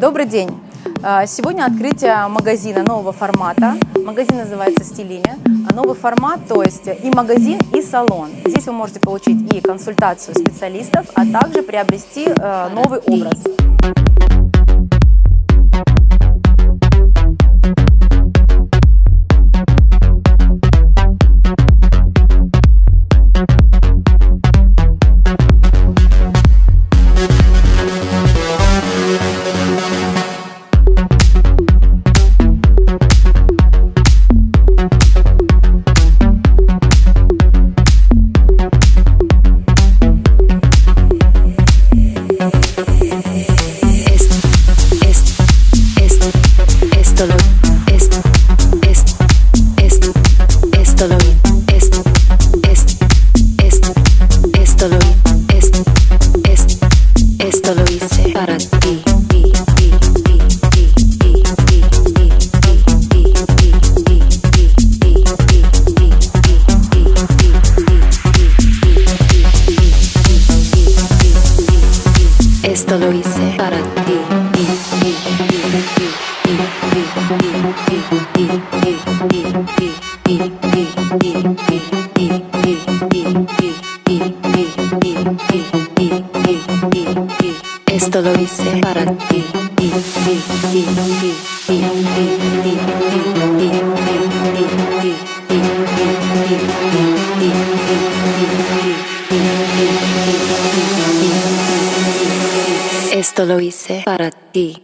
Добрый день! Сегодня открытие магазина нового формата. Магазин называется «Стилиня». Новый формат, то есть и магазин, и салон. Здесь вы можете получить и консультацию специалистов, а также приобрести новый образ. Esto lo hice para ti. Esto lo hice para ti. Esto lo hice para ti. Esto lo hice para ti.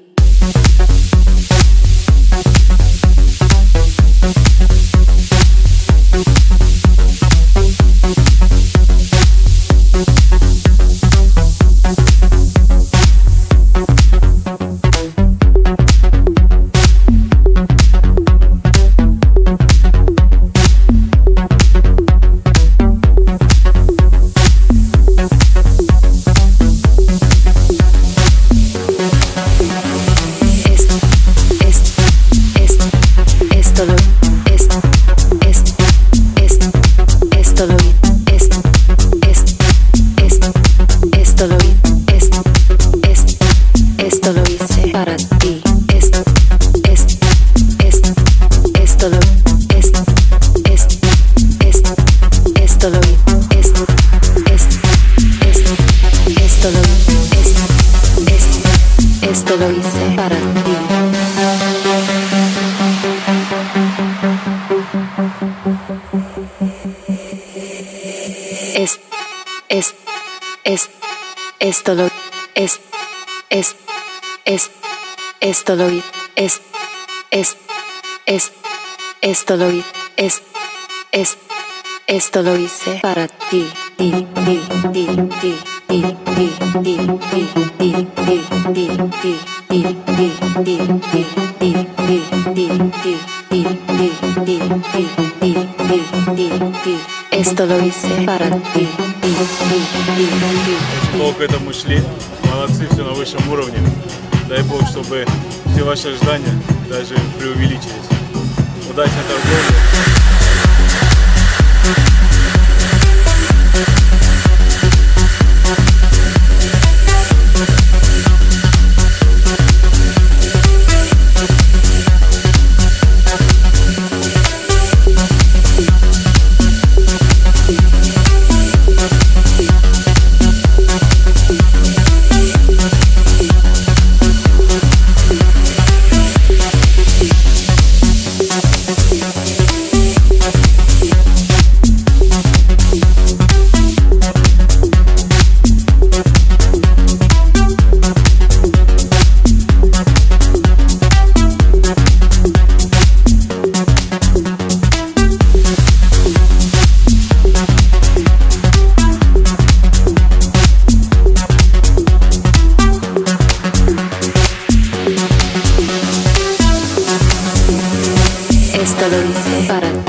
Esto lo hice para ti. Esto lo hice para ti. Esto lo hice para ti. Esto lo hice para ti. Очень к этому шли. Молодцы, все на высшем уровне. Дай Бог, чтобы все ваши ожидания даже преувеличились. Удачной торговли. Esto lo hice para ti.